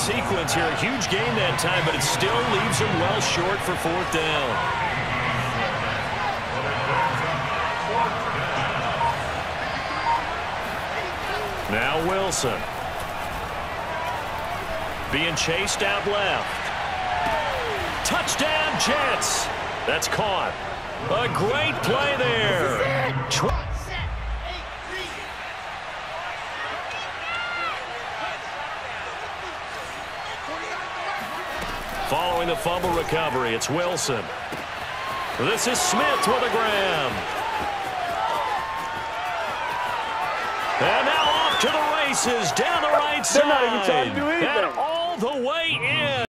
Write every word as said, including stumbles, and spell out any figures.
sequence here. A huge gain that time, but it still leaves him well short for fourth down. Now Wilson. Being chased out left. Touchdown, Jets. That's caught. A great play there. Following the fumble recovery, it's Wilson. This is Smith with a grab. And now off to the races down the right side. They're not even trying to do anything. And all the way in.